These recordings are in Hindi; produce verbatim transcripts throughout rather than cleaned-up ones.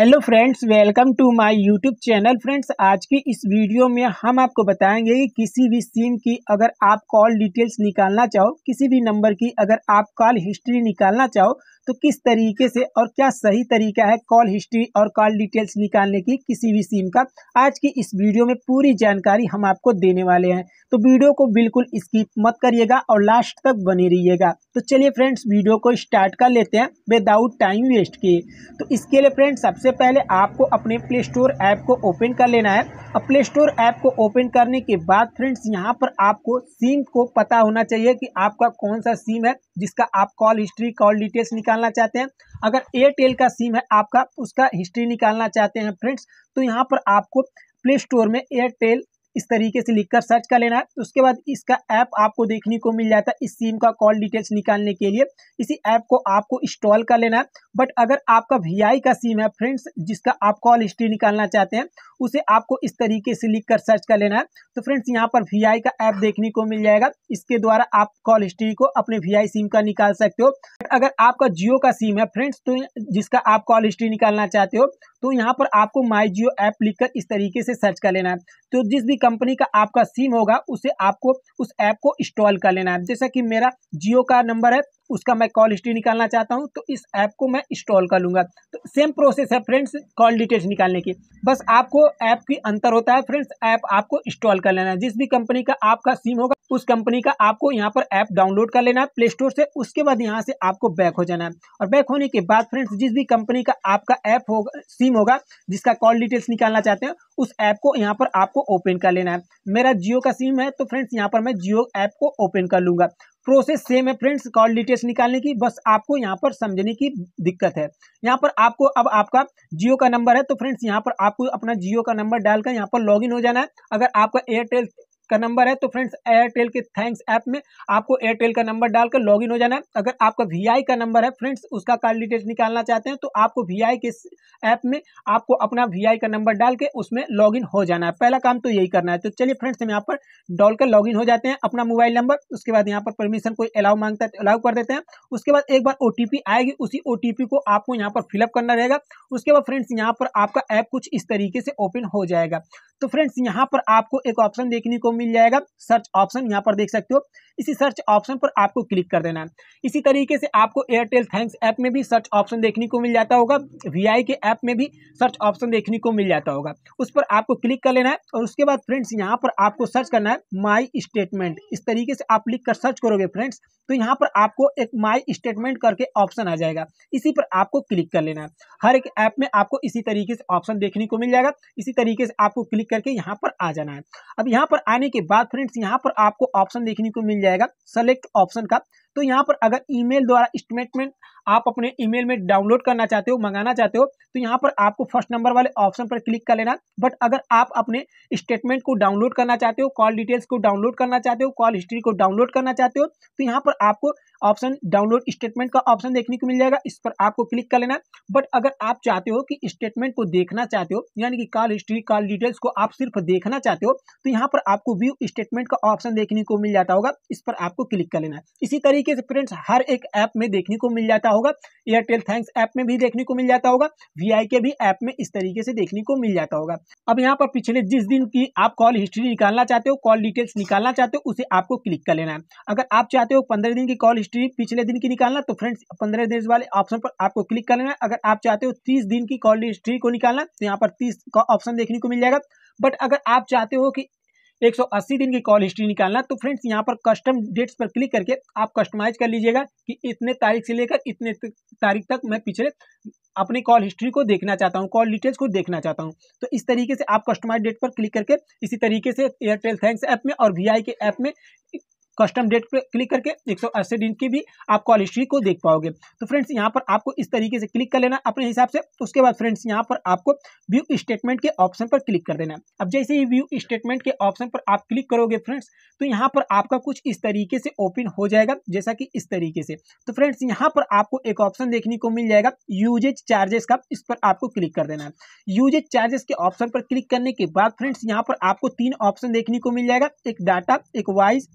Hello friends, welcome to my YouTube channel. Friends, आज की इस वीडियो में हम आपको बताएंगे कि किसी भी सिम की अगर आप कॉल डिटेल्स निकालना चाहो, किसी भी नंबर की अगर आप कॉल हिस्ट्री निकालना चाहो तो किस तरीके से और क्या सही तरीका है कॉल हिस्ट्री और कॉल डिटेल्स निकालने की किसी भी सिम का। आज की इस वीडियो में पूरी जानकारी हम आपको देने वाले हैं, तो वीडियो को बिल्कुल स्किप मत करिएगा और लास्ट तक बने रहिएगा। तो चलिए फ्रेंड्स, वीडियो को स्टार्ट कर लेते हैं विदाउट टाइम वेस्ट किए। तो इसके लिए फ्रेंड्स, सबसे पहले आपको अपने प्ले स्टोर ऐप को ओपन कर लेना है। अब प्ले स्टोर ऐप को ओपन करने के बाद फ्रेंड्स, यहाँ पर आपको सिम को पता होना चाहिए कि आपका कौन सा सिम है जिसका आप कॉल हिस्ट्री कॉल डिटेल्स निकालना चाहते हैं। अगर एयरटेल का सिम है आपका, उसका हिस्ट्री निकालना चाहते हैं फ्रेंड्स, तो यहाँ पर आपको प्ले स्टोर में एयरटेल इस तरीके से लिखकर सर्च कर लेना है। उसके बाद इसका ऐप आपको देखने को मिल जाता है इस सिम का कॉल डिटेल्स निकालने के लिए। इसी ऐप को आपको इंस्टॉल कर लेना है। बट अगर आपका वीआई का सिम है फ्रेंड्स, जिसका आप कॉल हिस्ट्री निकालना चाहते हैं, उसे आपको इस तरीके से लिखकर सर्च कर लेना है। तो फ्रेंड्स, यहाँ पर वीआई का ऐप देखने को मिल जाएगा। इसके द्वारा आप कॉल हिस्ट्री को अपने वीआई सिम का निकाल सकते हो। अगर आपका जियो का सिम है फ्रेंड्स, तो जिसका आप कॉल हिस्ट्री निकालना चाहते हो, तो यहाँ पर आपको माई जियो ऐप लिखकर इस तरीके से सर्च कर लेना है। तो जिस भी कंपनी का आपका सिम होगा उसे आपको उस ऐप को इंस्टॉल कर लेना है। जैसा कि मेरा जियो का नंबर है, उसका मैं कॉल हिस्ट्री निकालना चाहता हूं, तो इस ऐप को मैं इंस्टॉल कर लूंगा। तो सेम प्रोसेस है फ्रेंड्स कॉल डिटेल्स निकालने की, बस आपको ऐप की अंतर होता है फ्रेंड्स। ऐप आपको इंस्टॉल कर लेना है। जिस भी कंपनी का आपका सिम होगा उस कंपनी का आपको यहाँ पर ऐप डाउनलोड कर लेना है प्ले स्टोर से। उसके बाद यहाँ से आपको बैक हो जाना है, और बैक होने के बाद फ्रेंड्स, जिस भी कंपनी का आपका ऐप होगा सिम होगा जिसका कॉल डिटेल्स निकालना चाहते हैं, उस ऐप को यहाँ पर आपको ओपन कर लेना है। मेरा जियो का सिम है, तो फ्रेंड्स यहाँ पर मैं जियो ऐप को ओपन कर लूंगा। प्रोसेस सेम है फ्रेंड्स कॉल डिटेल्स निकालने की, बस आपको यहाँ पर समझने की दिक्कत है। यहाँ पर आपको अब आपका जियो का नंबर है, तो फ्रेंड्स यहाँ पर आपको अपना जियो का नंबर डालकर यहाँ पर लॉगिन हो जाना है। अगर आपका एयरटेल का नंबर है तो फ्रेंड्स एयरटेल के थैंक्स ऐप में आपको एयरटेल का नंबर डालकर लॉगिन हो जाना है। अगर आपका वीआई का नंबर है फ्रेंड्स, उसका कॉल डिटेल्स निकालना चाहते हैं, तो आपको वीआई के ऐप में आपको अपना वीआई का नंबर डाल के उसमें लॉगिन हो जाना है। पहला काम तो यही करना है। तो चलिए फ्रेंड्स, हम यहाँ पर डालकर लॉगिन हो जाते हैं अपना मोबाइल नंबर। उसके बाद यहाँ पर परमिशन कोई अलाउ मांगता है तो अलाउ कर देते हैं। उसके बाद एक बार ओटीपी आएगी, उसी ओटीपी को आपको यहाँ पर फिलअप करना रहेगा। उसके बाद फ्रेंड्स, यहाँ पर आपका ऐप कुछ इस तरीके से ओपन हो जाएगा। तो फ्रेंड्स, यहाँ पर आपको एक ऑप्शन देखने को मिल जाएगा, सर्च ऑप्शन, यहाँ पर देख सकते हो। इसी सर्च ऑप्शन पर आपको क्लिक कर देना है। इसी तरीके से आपको एयरटेल थैंक्स ऐप में भी सर्च ऑप्शन देखने को मिल जाता होगा, वीआई के ऐप में भी सर्च ऑप्शन देखने को मिल जाता होगा। उस पर आपको क्लिक कर लेना है, और उसके बाद फ्रेंड्स, यहाँ पर आपको सर्च करना है माई स्टेटमेंट। इस तरीके से आप लिख कर सर्च करोगे फ्रेंड्स, तो यहाँ पर आपको एक माई स्टेटमेंट करके ऑप्शन आ जाएगा। इसी पर आपको क्लिक कर लेना है। हर एक ऐप में आपको इसी तरीके से ऑप्शन देखने को मिल जाएगा। इसी तरीके से आपको क्लिक करके यहाँ पर आ जाना है। अब यहाँ पर आने के बाद फ्रेंड्स, यहाँ पर आपको ऑप्शन देखने को मिल जाएगा सेलेक्ट ऑप्शन का। तो यहाँ पर अगर ईमेल द्वारा स्टेटमेंट आप अपने ईमेल में डाउनलोड करना चाहते हो, मंगाना चाहते हो, तो यहाँ पर आपको फर्स्ट नंबर वाले ऑप्शन पर क्लिक कर लेना। बट अगर आप अपने स्टेटमेंट को डाउनलोड करना चाहते हो, कॉल डिटेल्स को डाउनलोड करना चाहते हो, कॉल हिस्ट्री को डाउनलोड करना चाहते हो, तो यहाँ पर आपको ऑप्शन डाउनलोड स्टेटमेंट का ऑप्शन देखने को मिल जाएगा। इस पर आपको क्लिक कर लेना। बट अगर आप चाहते हो कि स्टेटमेंट को देखना चाहते हो, यानी कि कॉल हिस्ट्री कॉल डिटेल्स को आप सिर्फ देखना चाहते हो, तो यहाँ पर आपको व्यू स्टेटमेंट का ऑप्शन देखने को मिल जाता होगा। इस पर आपको क्लिक कर लेना है। इसी तरीके से फ्रेंड्स, हर एक ऐप में देखने को मिल जाता होगा। एयरटेल थैंक्स ऐप में भी देखने को मिल जाता होगा, वीआई के भी ऐप में इस तरीके से देखने को मिल जाता होगा। अब यहाँ पर पिछले जिस दिन की आप कॉल हिस्ट्री निकालना चाहते हो, कॉल डिटेल्स निकालना चाहते हो, उसे आपको क्लिक कर लेना है। अगर आप चाहते हो पंद्रह दिन की कॉल हिस्ट्री पिछले दिन की निकालना, तो फ्रेंड्स पंद्रह दिन वाले ऑप्शन पर आपको क्लिक कर लेना है। अगर आप चाहते हो तीस दिन की कॉल हिस्ट्री को निकालना, तो यहाँ पर तीस का ऑप्शन देखने को मिल जाएगा। बट अगर आप चाहते हो कि एक सौ अस्सी दिन की कॉल हिस्ट्री निकालना, तो फ्रेंड्स यहाँ पर कस्टम डेट्स पर क्लिक करके आप कस्टमाइज कर लीजिएगा कि इतने तारीख से लेकर इतने तारीख तक मैं पिछले अपने कॉल हिस्ट्री को देखना चाहता हूँ, कॉल डिटेल्स को देखना चाहता हूँ। तो इस तरीके से आप कस्टमाइज डेट पर क्लिक करके इसी तरीके से एयरटेल थैंक्स ऐप में और वीआई के ऐप में कस्टम डेट पे क्लिक करके एक सौ अस्सी दिन की भी आप कॉल हिस्ट्री को देख पाओगे। तो फ्रेंड्स, यहाँ पर आपको इस तरीके से क्लिक कर लेना अपने हिसाब से। उसके बाद फ्रेंड्स, यहाँ पर आपको व्यू स्टेटमेंट के ऑप्शन पर क्लिक कर देना। अब जैसे ही व्यू स्टेटमेंट के ऑप्शन पर आप क्लिक करोगे फ्रेंड्स, तो यहाँ पर आपका कुछ इस तरीके से ओपन हो जाएगा, जैसा कि इस तरीके से। तो फ्रेंड्स, यहाँ पर आपको एक ऑप्शन देखने को मिल जाएगा यूजेज चार्जेस का। इस पर आपको क्लिक कर देना है। यूजेज चार्जेस के ऑप्शन पर क्लिक करने के बाद फ्रेंड्स, यहाँ पर आपको तीन ऑप्शन देखने को मिल जाएगा, एक डाटा, एक वॉइस, एक एसएमएस।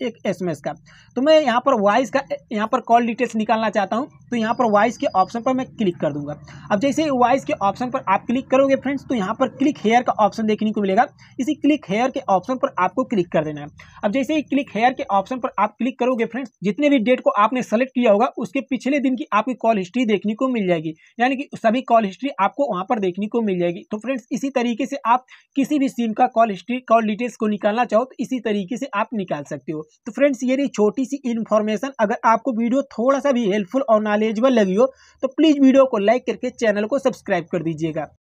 एसएमएस का। तो मैं यहाँ पर वॉइस का यहाँ पर कॉल डिटेल्स निकालना चाहता हूँ, तो यहाँ पर वॉइस के ऑप्शन पर मैं क्लिक कर दूंगा। अब जैसे ही वॉइस के ऑप्शन पर आप क्लिक करोगे फ्रेंड्स, तो यहाँ पर क्लिक हेयर का ऑप्शन देखने को मिलेगा। इसी क्लिक हेयर के ऑप्शन पर आपको क्लिक कर देना है। अब जैसे ही क्लिक हेयर के ऑप्शन पर आप क्लिक करोगे फ्रेंड्स, जितने भी डेट को आपने सेलेक्ट किया होगा उसके पिछले दिन की आपकी कॉल हिस्ट्री देखने को मिल जाएगी, यानी कि सभी कॉल हिस्ट्री आपको वहां पर देखने को मिल जाएगी। तो फ्रेंड्स इसी तरीके से आप किसी भी सिम का कॉल हिस्ट्री कॉल डिटेल्स को निकालना चाहो तो इसी तरीके से आप निकाल सकते हो। तो फ्रेंड्स ये रही छोटी सी इन्फॉर्मेशन। अगर आपको वीडियो थोड़ा सा भी हेल्पफुल और नॉलेजेबल लगी हो तो प्लीज वीडियो को लाइक करके चैनल को सब्सक्राइब कर दीजिएगा।